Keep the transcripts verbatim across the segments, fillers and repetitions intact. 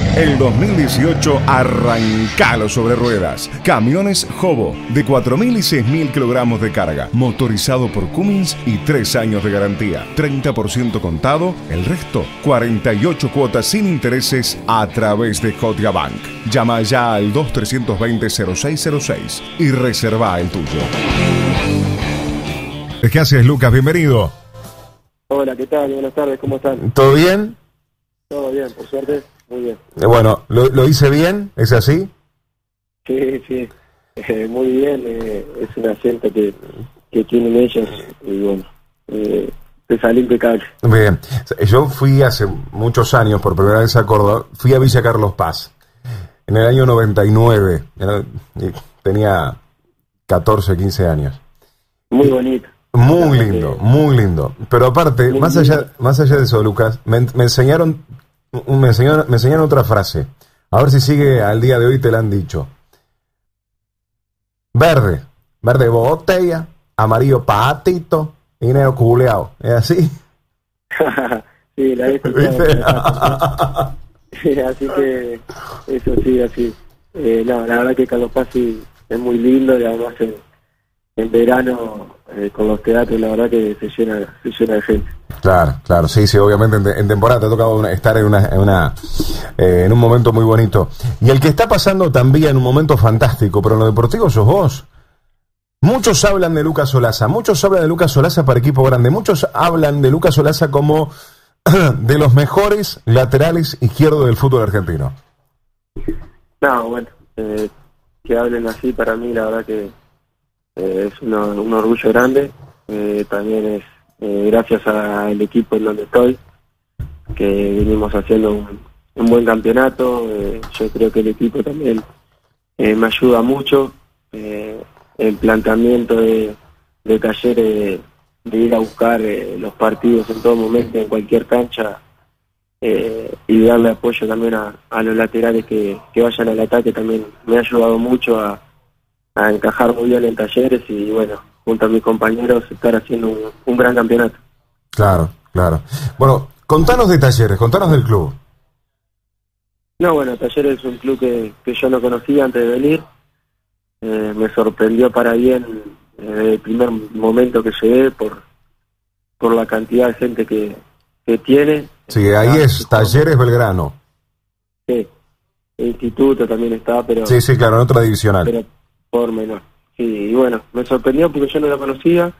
El dos mil dieciocho arrancalo sobre ruedas. Camiones Hobo de cuatro mil y seis mil kilogramos de carga, motorizado por Cummins y tres años de garantía. treinta por ciento contado, el resto cuarenta y ocho cuotas sin intereses a través de Scotiabank. Llama ya al dos tres dos cero cero seis cero seis y reserva el tuyo. ¿Qué haces, Lucas? Bienvenido. Hola, ¿qué tal? Buenas tardes, ¿cómo están? ¿Todo bien? Todo bien, por suerte, muy bien. Eh, bueno, ¿lo, lo hice bien? ¿Es así? Sí, sí, eh, muy bien, eh, es un acento que, que tienen ellos y bueno, eh, te sale impecable. Bien, yo fui hace muchos años, por primera vez a Córdoba, fui a Villa Carlos Paz, en el año noventa y nueve, era, tenía catorce, quince años. Muy bonito. Muy lindo, muy lindo. Pero aparte, más allá, más allá de eso, Lucas, me, me enseñaron, me enseñaron, me enseñaron otra frase. A ver si sigue al día de hoy, te la han dicho. Verde, verde botella, amarillo patito y negro culeado. ¿Es así? Sí, la he escuchado. Así que, eso sí, así. Eh, no, la verdad que Carlos Paz sí, es muy lindo y además en, en verano eh, con los teatros la verdad que se llena, se llena de gente. Claro, claro, sí, sí, obviamente en, en temporada te ha tocado una, estar en una, en, una eh, en un momento muy bonito. Y el que está pasando también un momento fantástico, pero en lo deportivo sos vos. Muchos hablan de Lucas Olaza, muchos hablan de Lucas Olaza para equipo grande, muchos hablan de Lucas Olaza como de los mejores laterales izquierdos del fútbol argentino. No, bueno, eh, que hablen así para mí la verdad que eh, es uno, un orgullo grande. Eh, también es eh, gracias al equipo en donde estoy, que venimos haciendo un, un buen campeonato. Eh, yo creo que el equipo también eh, me ayuda mucho. Eh, el planteamiento de, de Talleres de, de ir a buscar eh, los partidos en todo momento, en cualquier cancha, eh, y darle apoyo también a, a los laterales que, que vayan al ataque, también me ha ayudado mucho a, a encajar muy bien en Talleres y bueno, junto a mis compañeros estar haciendo un, un gran campeonato. Claro, claro. Bueno, contanos de Talleres, contanos del club. No, bueno, Talleres es un club que, que yo no conocía antes de venir. Eh, me sorprendió para bien eh, desde el primer momento que llegué por, por la cantidad de gente que, que tiene. Sí, ahí ah, es Talleres Belgrano. Sí, el instituto también está, pero... Sí, sí, claro, en otra divisional. Pero por menor. Sí, y bueno, me sorprendió porque yo no la conocía.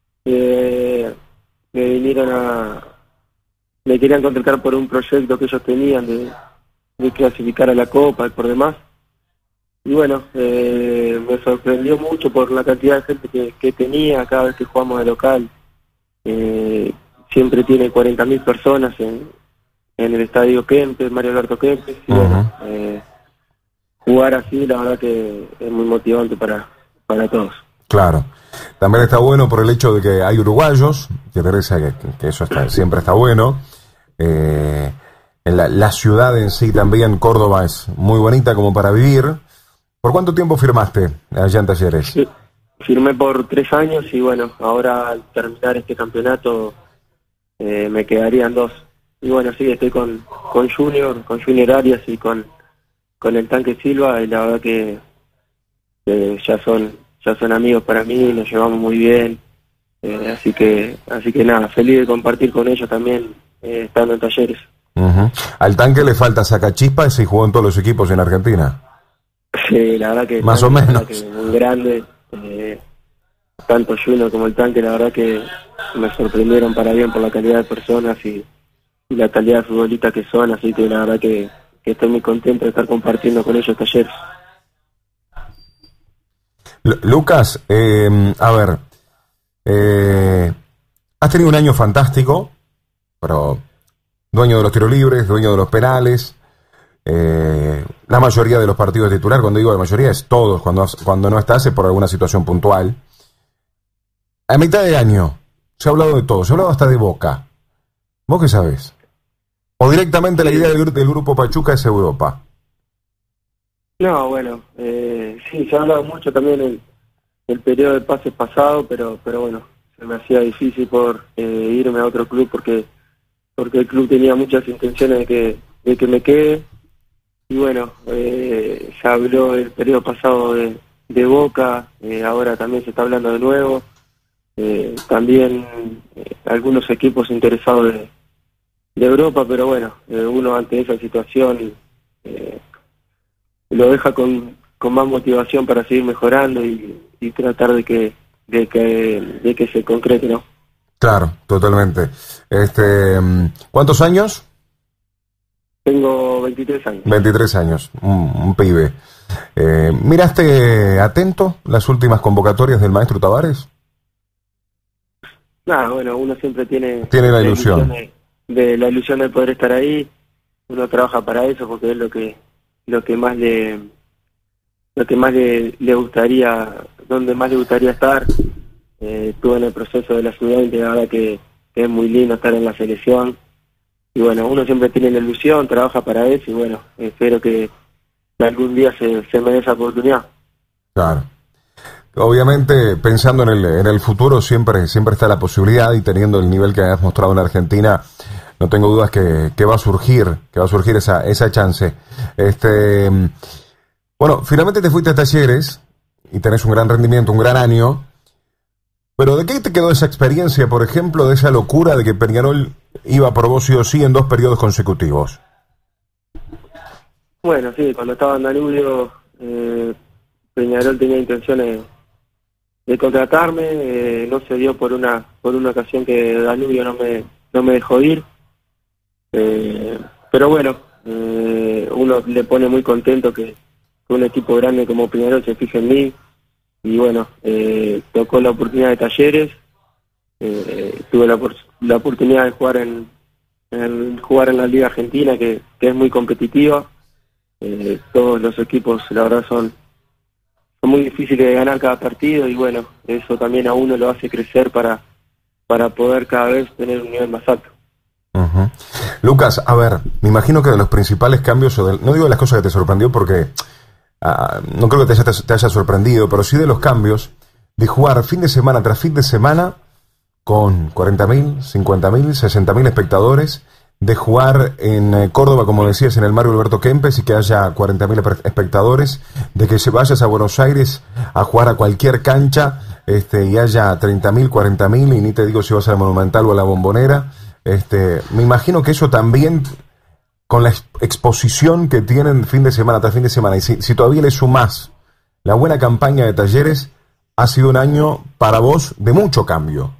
Eh, me vinieron a... Me querían contratar por un proyecto que ellos tenían de, de clasificar a la Copa y por demás. Y bueno, eh, me sorprendió mucho por la cantidad de gente que, que tenía cada vez que jugamos de local. Eh, siempre tiene cuarenta mil personas en, en el estadio Kempes, Mario Alberto Kempes. Y uh-huh. bueno, eh, jugar así, la verdad que es muy motivante para, para todos. Claro. También está bueno por el hecho de que hay uruguayos, que parece que, que eso está, siempre está bueno. Eh, en la, la ciudad en sí también, Córdoba, es muy bonita como para vivir. ¿Por cuánto tiempo firmaste allá en Talleres? Sí, firmé por tres años y bueno, ahora al terminar este campeonato eh, me quedarían dos. Y bueno, sí, estoy con, con Junior, con Junior Arias y con, con el Tanque Silva y la verdad que, que ya son ya son amigos para mí, nos llevamos muy bien. Eh, así que así que nada, feliz de compartir con ellos también eh, estando en Talleres. Uh-huh. Al Tanque le falta sacachispas y jugó en todos los equipos en Argentina. Sí, la verdad que más o menos que muy grande, eh, tanto Junior como el Tanque, la verdad que me sorprendieron para bien por la calidad de personas y, y la calidad de futbolistas que son, así que la verdad que, que estoy muy contento de estar compartiendo con ellos Talleres. L- Lucas, eh, a ver, eh, has tenido un año fantástico, pero dueño de los tiros libres, dueño de los penales. Eh, la mayoría de los partidos de titular, cuando digo la mayoría es todos, cuando, cuando no estás es por alguna situación puntual. A mitad de año se ha hablado de todo, se ha hablado hasta de Boca. ¿Vos qué sabés? ¿O directamente la idea del, del grupo Pachuca es Europa? No, bueno, eh, sí, se ha hablado mucho también el, el periodo de pases pasado, pero pero bueno, se me hacía difícil por eh, irme a otro club porque porque el club tenía muchas intenciones de que, de que me quede. y bueno, eh, se habló el periodo pasado de, de Boca, eh, ahora también se está hablando de nuevo, eh, también eh, algunos equipos interesados de, de Europa, pero bueno, eh, uno ante esa situación eh, lo deja con, con más motivación para seguir mejorando y, y tratar de que, de que de que se concrete, ¿no? Claro, totalmente. Este, ¿cuántos años? Tengo veintitrés años. veintitrés años, un, un pibe. Eh, ¿Miraste atento las últimas convocatorias del maestro Tavares? Nada, bueno, uno siempre tiene... Tiene la ilusión. De, de la ilusión de poder estar ahí. Uno trabaja para eso porque es lo que lo que más le lo que más le, le gustaría, donde más le gustaría estar. Eh, estuve en el proceso de la ciudad y la verdad que, que es muy lindo estar en la selección. Y bueno, uno siempre tiene la ilusión, trabaja para eso y bueno, espero que algún día se, se me dé esa oportunidad. Claro. Obviamente, pensando en el, en el futuro, siempre, siempre está la posibilidad y teniendo el nivel que has mostrado en Argentina, no tengo dudas que, que va a surgir, que va a surgir esa, esa chance. Este, bueno, finalmente te fuiste a Talleres y tenés un gran rendimiento, un gran año. Pero ¿de qué te quedó esa experiencia, por ejemplo, de esa locura de que Peñarol iba por vos sí o sí en dos periodos consecutivos? Bueno, sí, cuando estaba en Danubio, eh, Peñarol tenía intenciones de contratarme, eh, no se dio por una por una ocasión que Danubio no me no me dejó ir, eh, pero bueno, eh, uno le pone muy contento que, que un equipo grande como Peñarol se fije en mí. Y bueno, eh, tocó la oportunidad de Talleres, eh, tuve la, la oportunidad de jugar en, en jugar en la Liga Argentina, que, que es muy competitiva. Eh, todos los equipos, la verdad, son, son muy difíciles de ganar cada partido y bueno, eso también a uno lo hace crecer para, para poder cada vez tener un nivel más alto. Uh-huh. Lucas, a ver, me imagino que de los principales cambios, o de, no digo de las cosas que te sorprendió porque... Uh, no creo que te haya, te haya sorprendido, pero sí de los cambios de jugar fin de semana tras fin de semana con cuarenta mil, cincuenta mil, sesenta mil espectadores, de jugar en eh, Córdoba, como decías, en el Mario Alberto Kempes y que haya cuarenta mil espectadores, de que se vayas a Buenos Aires a jugar a cualquier cancha este, y haya treinta mil, cuarenta mil, y ni te digo si vas al Monumental o a la Bombonera. Este, me imagino que eso también... con la exposición que tienen fin de semana tras fin de semana, y si, si todavía le sumás la buena campaña de Talleres, ha sido un año para vos de mucho cambio.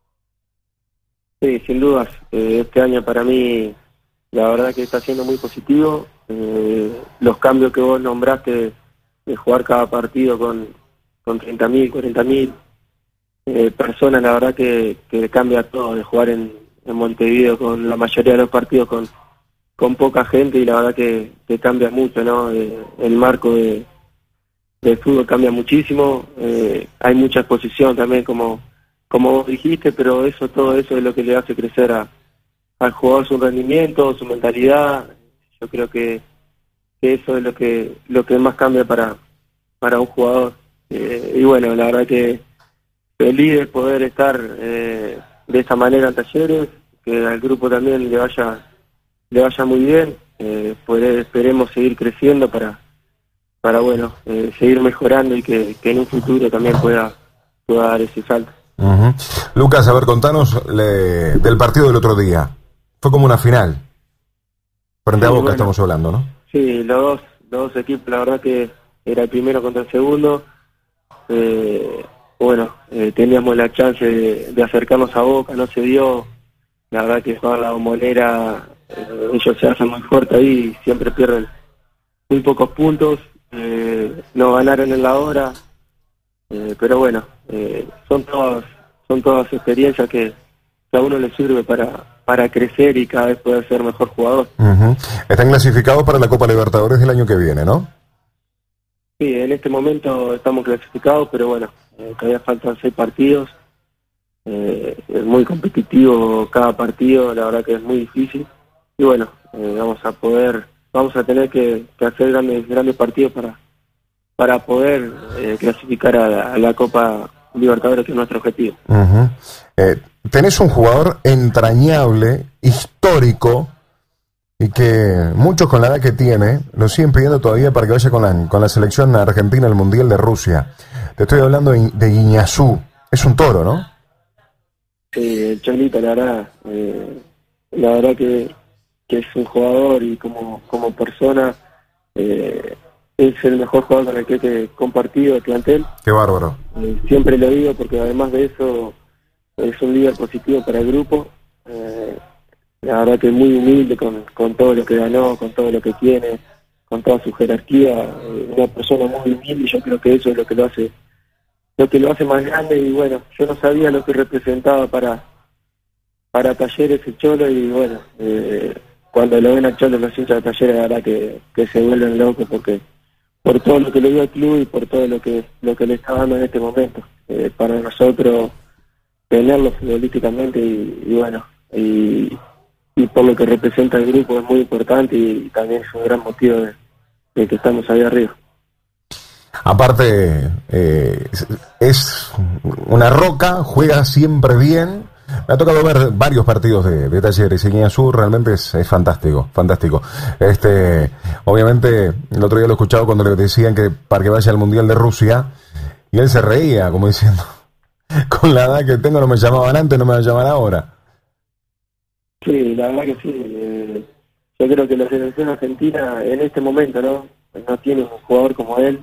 Sí, sin dudas. Eh, este año para mí, la verdad que está siendo muy positivo. Eh, los cambios que vos nombraste, de jugar cada partido con, con treinta mil, cuarenta mil eh, personas, la verdad que, que cambia todo, de jugar en, en Montevideo con la mayoría de los partidos con con poca gente y la verdad que, que cambia mucho, ¿no? Eh, el marco de del fútbol cambia muchísimo, eh, hay mucha exposición también como como vos dijiste, pero eso todo eso es lo que le hace crecer a, al jugador su rendimiento, su mentalidad. Yo creo que, que eso es lo que lo que más cambia para para un jugador. Eh, y bueno, la verdad que feliz de poder estar eh, de esa manera en Talleres, que al grupo también le vaya le vaya muy bien, eh, poder, esperemos seguir creciendo para, para bueno, eh, seguir mejorando y que, que en un futuro también pueda, pueda dar ese salto. Uh-huh. Lucas, a ver, contanos le, del partido del otro día. Fue como una final. Frente a Sí, Boca bueno, estamos hablando, ¿no? Sí, los dos, los dos equipos, la verdad que era el primero contra el segundo. Eh, bueno, eh, teníamos la chance de, de acercarnos a Boca, no se dio. La verdad que jugar la Bombonera, eh, ellos se hacen muy fuerte ahí, siempre pierden muy pocos puntos, eh, no ganaron en la hora, eh, pero bueno, eh, son todas son todas experiencias que, que a uno le sirve para, para crecer y cada vez poder ser mejor jugador. Uh-huh. Están clasificados para la Copa Libertadores del año que viene, ¿no? Sí, en este momento estamos clasificados, pero bueno, eh, todavía faltan seis partidos. Eh, es muy competitivo cada partido, la verdad que es muy difícil y bueno, eh, vamos a poder, vamos a tener que, que hacer grandes grandes partidos para para poder eh, clasificar a la, a la Copa Libertadores, que es nuestro objetivo. Uh-huh. Eh, tenés un jugador entrañable, histórico, y que muchos con la edad que tiene lo siguen pidiendo todavía para que vaya con la, con la selección argentina al Mundial de Rusia. Te estoy hablando de, de Guiñazú. Es un toro, ¿no? Sí, el Cholito, la verdad, eh, la verdad que, que es un jugador y como, como persona eh, es el mejor jugador con el que he compartido el plantel. Qué bárbaro. Eh, siempre lo digo porque además de eso es un líder positivo para el grupo. Eh, la verdad que es muy humilde con, con todo lo que ganó, con todo lo que tiene, con toda su jerarquía. Eh, una persona muy humilde y yo creo que eso es lo que lo hace lo que lo hace más grande. Y bueno, yo no sabía lo que representaba para para Talleres el Cholo y bueno, eh, cuando lo ven al Cholo los hinchas de Talleres la verdad que, que se vuelven locos porque por todo lo que le dio al club y por todo lo que lo que le está dando en este momento. Eh, para nosotros tenerlo futbolísticamente y, y bueno, y, y por lo que representa el grupo es muy importante y también es un gran motivo de, de que estamos ahí arriba. Aparte, eh, es una roca, juega siempre bien. Me ha tocado ver varios partidos de, de Talleres y Guiñazú realmente es, es fantástico, fantástico. Este, obviamente, el otro día lo he escuchado cuando le decían que para que vaya al Mundial de Rusia, y él se reía, como diciendo, con la edad que tengo no me llamaban antes, no me van a llamar ahora. Sí, la verdad que sí. Eh, yo creo que la selección argentina en este momento no, no tiene un jugador como él.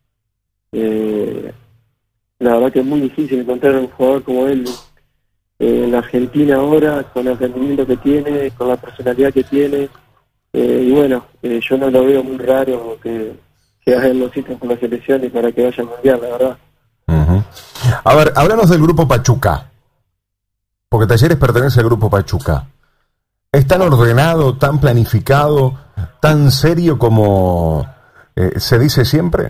Eh, la verdad que es muy difícil encontrar un jugador como él eh, en la Argentina ahora, con el rendimiento que tiene, con la personalidad que tiene. Eh, y bueno, eh, yo no lo veo muy raro que, que hagan los sitios con la selección y para que vaya al Mundial, la verdad. Uh-huh. A ver, háblanos del grupo Pachuca, porque Talleres pertenece al grupo Pachuca. ¿Es tan ordenado, tan planificado, tan serio como eh, se dice siempre?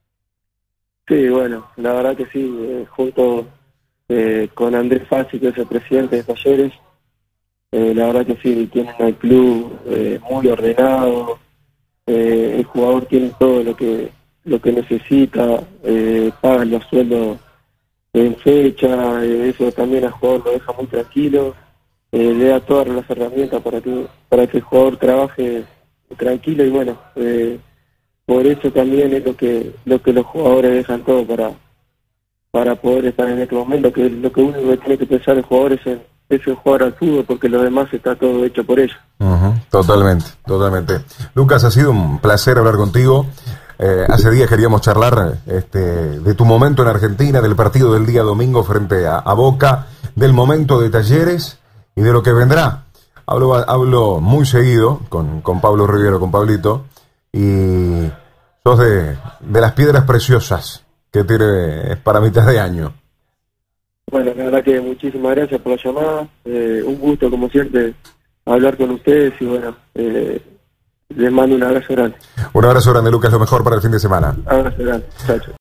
Sí, bueno, la verdad que sí, eh, junto eh, con Andrés Fassi, que es el presidente de Talleres, eh, la verdad que sí, tienen al club eh, muy ordenado, eh, el jugador tiene todo lo que lo que necesita, eh, pagan los sueldos en fecha, eh, eso también al jugador lo deja muy tranquilo, eh, le da todas las herramientas para que para que el jugador trabaje tranquilo y bueno, eh, por eso también es lo que lo que los jugadores dejan todo para para poder estar en este momento, que lo que único que tiene que pensar el jugador es en, es en jugar al fútbol, porque lo demás está todo hecho por ellos. Uh-huh. Totalmente, totalmente. Lucas, ha sido un placer hablar contigo. Eh, hace días queríamos charlar este, de tu momento en Argentina, del partido del día domingo frente a, a Boca, del momento de Talleres y de lo que vendrá. Hablo, hablo muy seguido con, con Pablo Rivero, con Pablito, y sos de, de las piedras preciosas que tiene para mitad de año. Bueno, la verdad que muchísimas gracias por la llamada, eh, un gusto como siempre hablar con ustedes y bueno, eh, les mando un abrazo grande. Un abrazo grande, Lucas, lo mejor para el fin de semana. Abrazo grande, chao, chao.